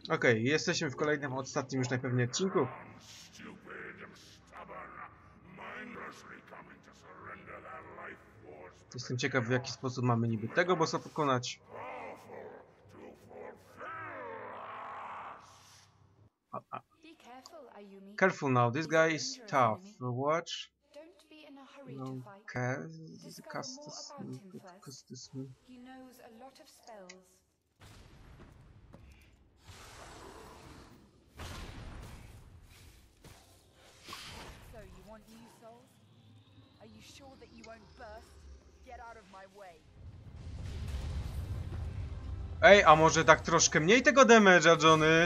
Okej, jesteśmy w kolejnym, ostatnim już najpewniej odcinku. Jestem ciekaw, w jaki sposób mamy niby tego bossa pokonać. Careful now, this guy is tough. Watch. No, cast this. He knows a lot of spells. So you want new souls? Are you sure that you won't burst? Get out of my way. Ej, a może tak troszkę mniej tego damage'a, Johnny?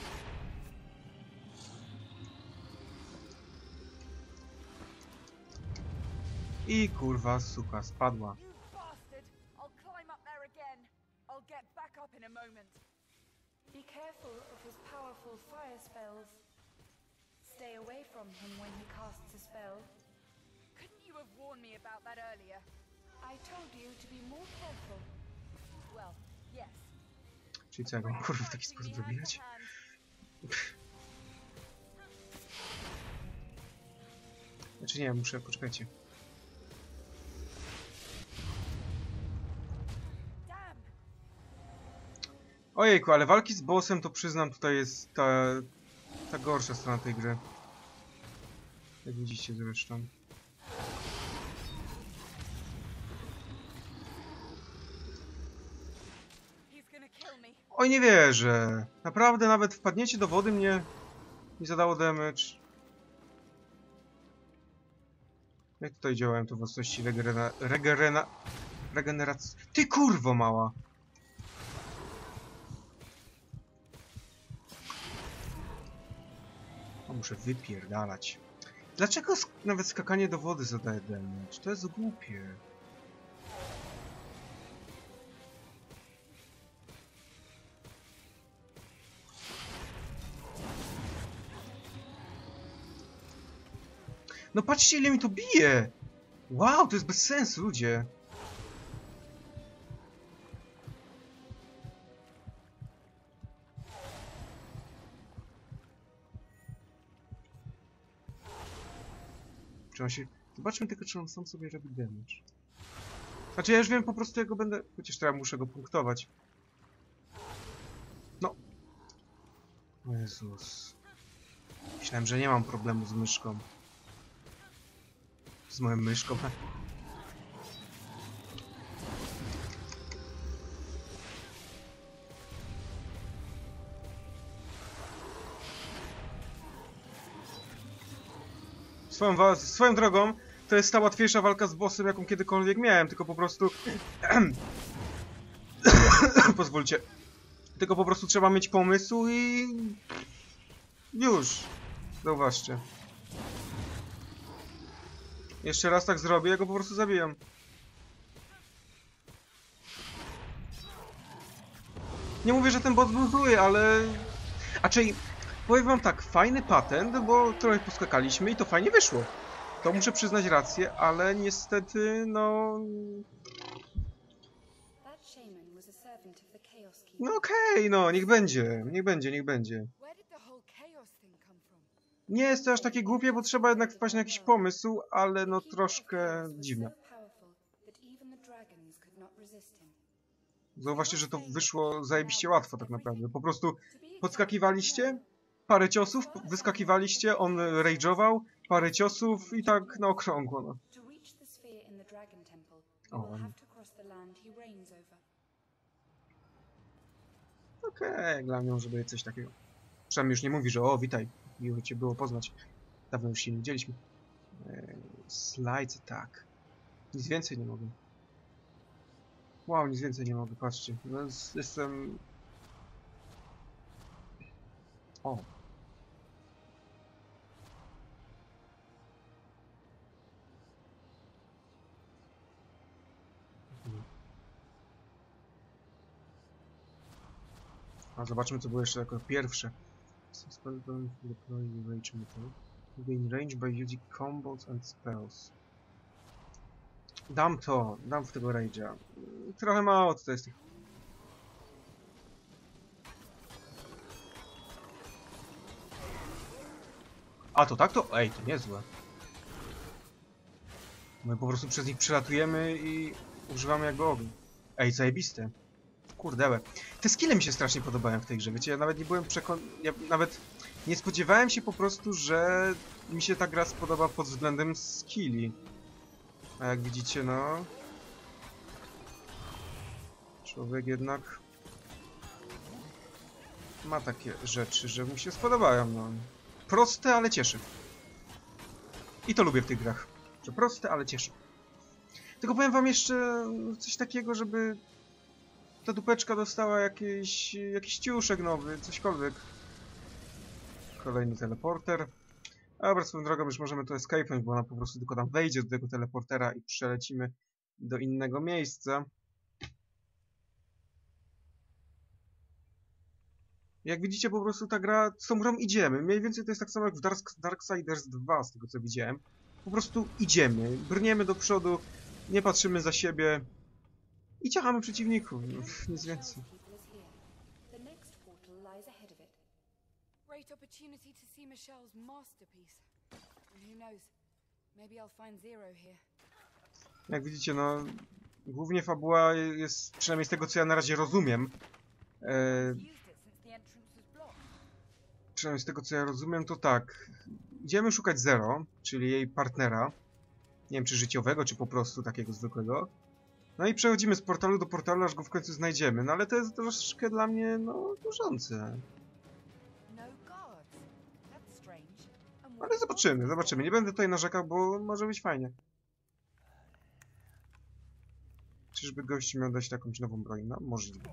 I kurwa, suka, spadła. You bastard! I'll climb up there again. I'll get back up in a moment. Be careful of his powerful fire spells. Stay away from him when he casts a spell. Couldn't you have warned me about that earlier? I told you to be more careful. Well, yes. Czyli co, jak mam kurwa w taki sposób zabijać? Znaczy nie, muszę, poczekajcie. Ojejku, ale walki z bossem to przyznam tutaj jest ta gorsza strona tej gry. Jak widzicie zresztą. Oj, nie wierzę. Naprawdę nawet wpadnięcie do wody mnie nie zadało damage. Jak tutaj działałem to własności regeneracji. Ty kurwo mała! O, muszę wypierdalać. Dlaczego nawet skakanie do wody zadaje damage? To jest głupie. No patrzcie, ile mi to bije! Wow, to jest bez sensu, ludzie! Czy on się... Zobaczmy tylko, czy on sam sobie robi damage. Znaczy, ja już wiem po prostu, jak go będę... Chociaż teraz muszę go punktować. No. O Jezus. Myślałem, że nie mam problemu z myszką. Z moją myszką. Swoją drogą, to jest ta łatwiejsza walka z bossem, jaką kiedykolwiek miałem, tylko po prostu... Pozwólcie. Tylko po prostu trzeba mieć pomysł i... Już. Zauważcie. Jeszcze raz tak zrobię, ja go po prostu zabijam. Nie mówię, że ten boss był zły, ale... Raczej, powiem wam tak, fajny patent, bo trochę poskakaliśmy i to fajnie wyszło. To muszę przyznać rację, ale niestety, no... No okej, no, niech będzie, niech będzie, niech będzie. Nie jest to aż takie głupie, bo trzeba jednak wpaść na jakiś pomysł, ale no troszkę dziwne. Zauważcie, że to wyszło zajebiście łatwo tak naprawdę. Po prostu podskakiwaliście, parę ciosów, wyskakiwaliście, on rage'ował, parę ciosów i tak na okrągło, no. Okej, dla mnie może być coś takiego. Przynajmniej już nie mówi, że o, witaj, miło cię było poznać. Dawno już się nie widzieliśmy. Slides attack. Nic więcej nie mogę. Wow, nic więcej nie mogę, patrzcie. No, jestem... O. A zobaczmy, co było jeszcze jako pierwsze. Gain range by using combos and spells. Dam w tego rage'a. Trochę mało tutaj jest tych... A to tak to? Ej, to niezłe. My po prostu przez nich przelatujemy i używamy jakby ognia. Ej, zajebiste. Kurde, te skille mi się strasznie podobają w tej grze, wiecie, ja nawet nie byłem ja nawet nie spodziewałem się po prostu, że mi się ta gra spodoba pod względem skilli. A jak widzicie, no... Człowiek jednak... ma takie rzeczy, że mu się spodobają, no. Proste, ale cieszy. I to lubię w tych grach. Że proste, ale cieszy. Tylko powiem wam jeszcze coś takiego, żeby ta dupeczka dostała jakiś ciuszek nowy, cośkolwiek. Kolejny teleporter. Dobra, swoją drogą już możemy to escape'nąć, bo ona po prostu tylko tam wejdzie do tego teleportera i przelecimy do innego miejsca. Jak widzicie, po prostu ta gra, z tą grą idziemy. Mniej więcej to jest tak samo jak w Darksiders 2, z tego co widziałem. Po prostu idziemy, brniemy do przodu, nie patrzymy za siebie i ciachamy przeciwników. Nic więcej. Great opportunity to see Michelle's masterpiece. And who knows, maybe I'll find Zero here. Jak widzicie, no, głównie fabuła jest, przynajmniej z tego co ja na razie rozumiem, przynajmniej z tego co ja rozumiem, to tak, idziemy szukać Zero, czyli jej partnera, nie wiem czy życiowego, czy po prostu takiego zwykłego, no i przechodzimy z portalu do portalu, aż go w końcu znajdziemy, no ale to jest troszeczkę dla mnie, no, nużące. Ale zobaczymy, nie będę tutaj narzekał, bo może być fajnie. Czyżby gość miał dać jakąś nową broń? No, możliwe.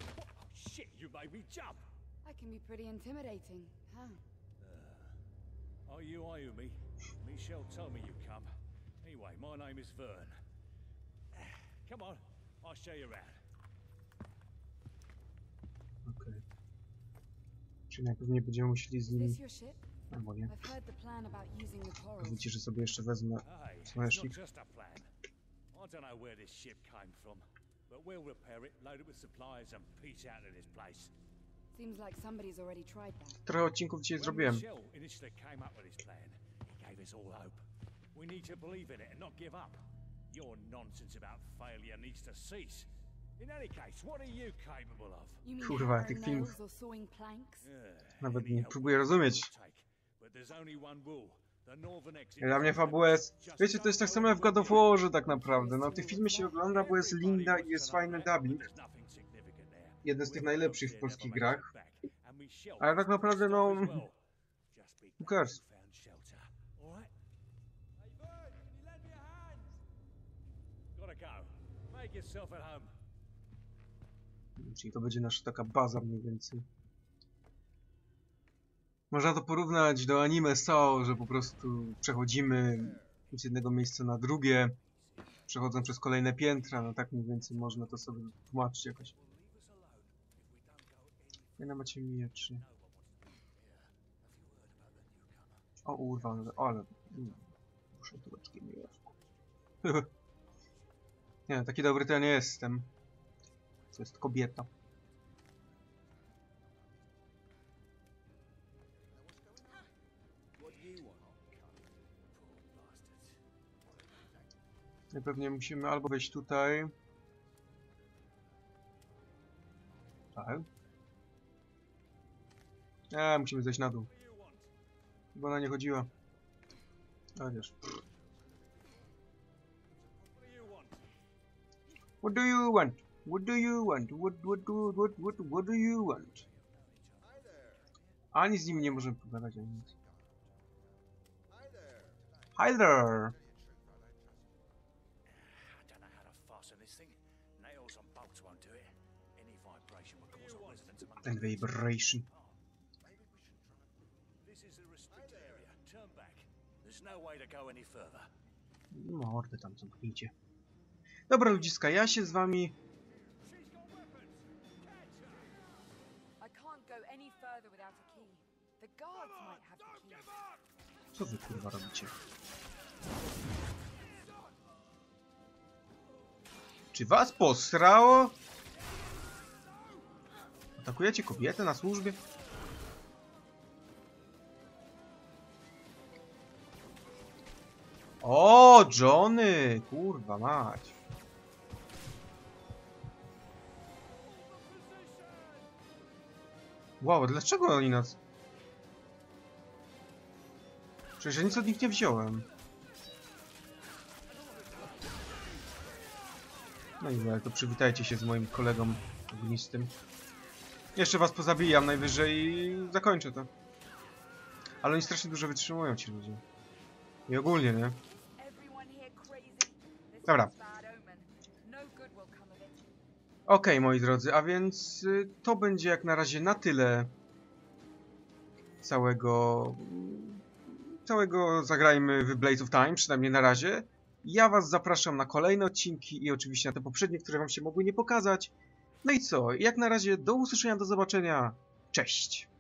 I can be pretty intimidating, huh? Are you Ayumi? Michelle told me you'd come. Anyway, my name is Vern. Come on, I'll show you around. Okej. Czyli najpewniej będziemy musieli z nim... Is this your ship? Albo nie. I've heard the plan about using the corals. Pozwólcie, że sobie jeszcze wezmę Hey, it's smashik. not just a plan. I don't know where this ship came from, but we'll repair it, load it with supplies and peace out of this place. Seems like somebody's already tried that. Trochę odcinków dzisiaj zrobiłem. When Michelle initially came up with this plan, it gave us all hope. We need to believe in it and not give up. Your nonsense about failure needs to cease. In any case, what are you capable of? You mean Kurwa, hammering tych filmów nails or sawing planks? nawet nie próbuję rozumieć. But there's only one rule. The northern exit. Dla mnie fabuła jest... Wiecie, to jest tak samo jak w God of Warze tak naprawdę. No, tych filmy się ogląda, bo jest Linda i jest fajny dubbing. Jeden z tych najlepszych w polskich grach. Ale tak naprawdę, no... Who cares? Czyli to będzie nasza taka baza mniej więcej. Można to porównać do anime Sao, że po prostu przechodzimy z jednego miejsca na drugie, przechodząc przez kolejne piętra, no tak mniej więcej można to sobie tłumaczyć jakoś. Ile macie mieczy? O urwa, ale... Muszę tureczki mieć. Nie, taki dobry to ja nie jestem. To jest kobieta. Pewnie musimy albo wejść tutaj. Tak. Musimy zejść na dół. Bo ona nie chodziła. A wiesz. What do you want? What do you want? What do you want? Ani z nim nie możemy pogadać, ani nic. Hi there! And vibration. Mordy tam zamknijcie. Dobra ludziska, ja się z wami... I can't go any further without a key. The guards might have the key. Co wy kurwa robicie? Czy was posrało? Atakujecie kobietę na służbie? O, Johnny! Kurwa mać. Wow, dlaczego oni nas... Przecież ja nic od nich nie wziąłem. No i ale to przywitajcie się z moim kolegą ognistym. Jeszcze was pozabijam najwyżej i zakończę to. Ale oni strasznie dużo wytrzymują, ci ludzie. I ogólnie, nie? Everyone here crazy. This Dobra. is a bad omen. No good will come of it. Okej, moi drodzy, a więc to będzie jak na razie na tyle całego zagrajmy w Blades of Time, przynajmniej na razie. Ja was zapraszam na kolejne odcinki i oczywiście na te poprzednie, które wam się mogły nie pokazać. No i co? Jak na razie do usłyszenia, do zobaczenia. Cześć!